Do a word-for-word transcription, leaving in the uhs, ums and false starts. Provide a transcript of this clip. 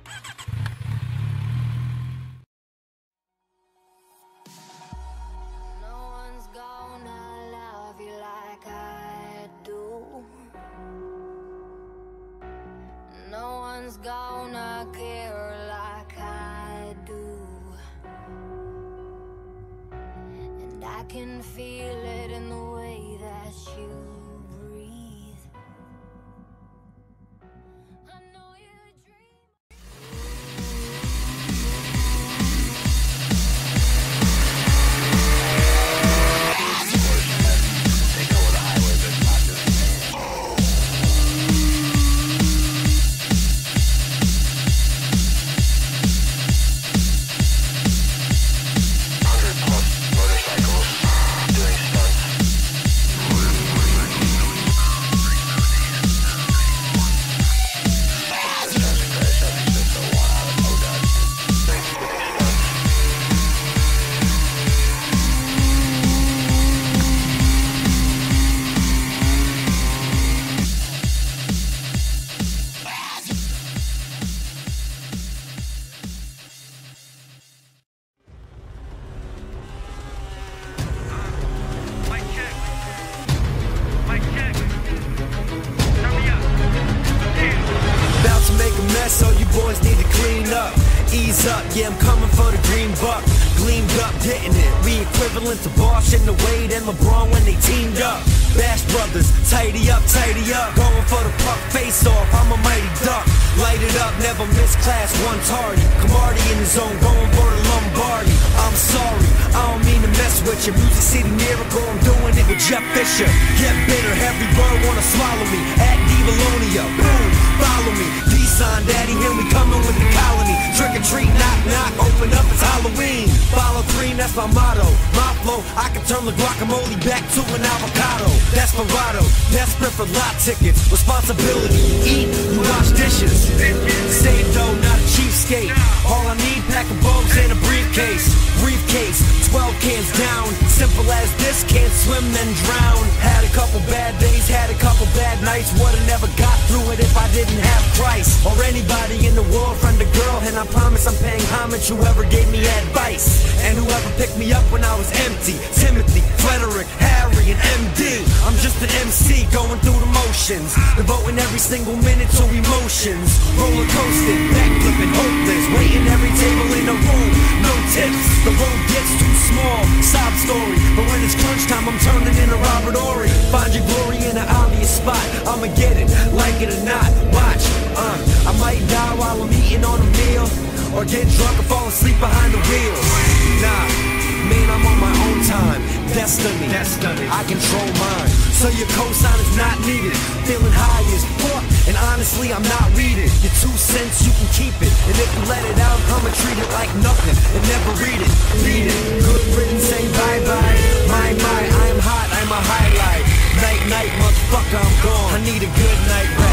Gonna care like I do, and I can feel it in the way that you breathe. I know you dream. They know the highway, but not doing so you boys need to clean up. Ease up, yeah, I'm coming for the green buck. Gleamed up, getting it. We equivalent to Bosh and the Wade and LeBron when they teamed up. Bash Brothers, tidy up, tidy up. Going for the puck face off, I'm a mighty duck. Light it up, never miss class, one tardy. Camardi in the zone, going for the Lombardi. I'm sorry, I don't mean to mess with you. Music City Miracle, I'm doing it with Jeff Fisher. Get bitter, every bird wanna swallow me. At Devalonia, boom, follow me. D-Sign Daddy, here we coming with the colony. Trick or treat, knock knock, open up, it's Halloween. Follow green, that's my motto. My flow, I can turn the guacamole back to an avocado. Desperado, desperate for lot tickets. Responsibility, eat, you wash dishes. Save dough, not a cheapskate. All I need, pack of bows and a briefcase. Briefcase, twelve cans down. Simple as this, can't swim then drown. Had a couple bad days, had a couple bad nights. Would've never got through it if I didn't have Christ. Or anybody in the world, friend or girl. And I promise I'm paying homage whoever gave me advice. And whoever picked me up when I was empty. Timothy, Frederick, Harry, and M D. I'm just an M C going through the motions, devoting every single minute to emotions. Roller coasting, backflipping, hopeless, waiting every table in the room, no tips. The road gets too small, sob story. But when it's crunch time, I'm turning into Robert Ory. Find your glory in an obvious spot. I'ma get it, like it or not. Watch, uh, I might die while I'm eating on a meal, or get drunk or fall asleep behind the wheel. Nah, man, I'm on my own time. Destiny, Destiny. I control mine. So your cosign is not needed. Feeling high as fuck, and honestly, I'm not reading. Your two cents, you can keep it. And if you let it out, I'ma treat it like nothing and never read it. Read it. Good written, say bye bye. My, my, I am hot, I'm a highlight. Night, night, motherfucker, I'm gone. I need a good night.